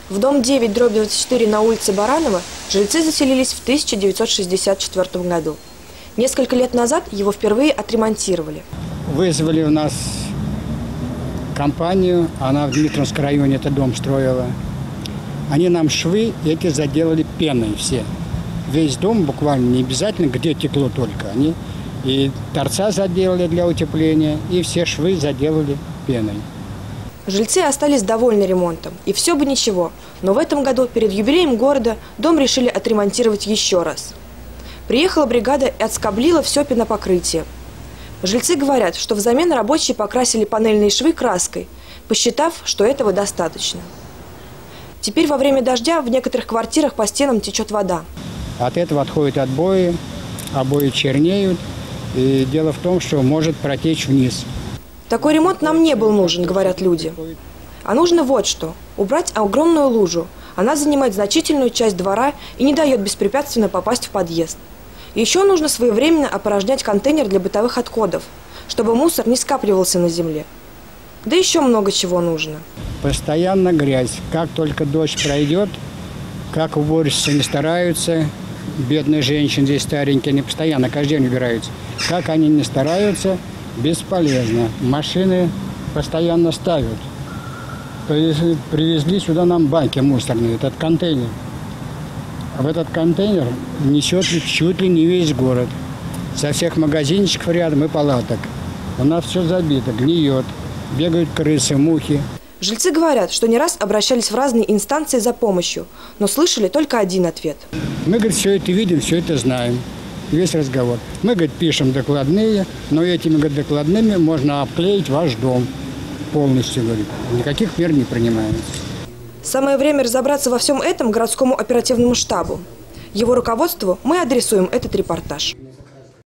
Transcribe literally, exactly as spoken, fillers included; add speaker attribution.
Speaker 1: В дом девять дробь двадцать четыре на улице Баранова жильцы заселились в тысяча девятьсот шестьдесят четвёртом году. Несколько лет назад его впервые отремонтировали.
Speaker 2: Вызвали у нас компанию, она в Дмитровском районе этот дом строила. Они нам швы эти заделали пеной все. Весь дом буквально, не обязательно, где текло только. Они и торца заделали для утепления, и все швы заделали пеной.
Speaker 1: Жильцы остались довольны ремонтом, и все бы ничего. Но в этом году перед юбилеем города дом решили отремонтировать еще раз. Приехала бригада и отскоблила все пенопокрытие. Жильцы говорят, что взамен рабочие покрасили панельные швы краской, посчитав, что этого достаточно. Теперь во время дождя в некоторых квартирах по стенам течет вода.
Speaker 2: От этого отходят обои, обои чернеют, и дело в том, что может протечь вниз.
Speaker 1: Такой ремонт нам не был нужен, говорят люди. А нужно вот что – убрать огромную лужу. Она занимает значительную часть двора и не дает беспрепятственно попасть в подъезд. Еще нужно своевременно опорожнять контейнер для бытовых отходов, чтобы мусор не скапливался на земле. Да еще много чего нужно.
Speaker 2: Постоянно грязь. Как только дождь пройдет, как уборщицы не стараются, бедные женщины здесь старенькие, они постоянно каждый день убираются. Как они не стараются, бесполезно. Машины постоянно ставят. Привезли сюда нам баки мусорные, этот контейнер. А в этот контейнер несет чуть ли не весь город. Со всех магазинчиков рядом и палаток. У нас все забито, гниет, бегают крысы, мухи.
Speaker 1: Жильцы говорят, что не раз обращались в разные инстанции за помощью, но слышали только один ответ.
Speaker 2: Мы, говорит, все это видим, все это знаем. Весь разговор. Мы, говорит, пишем докладные, но этими, говорит, докладными можно обклеить ваш дом полностью, говорит. Никаких мер не принимается.
Speaker 1: Самое время разобраться во всем этом городскому оперативному штабу. Его руководству мы адресуем этот репортаж.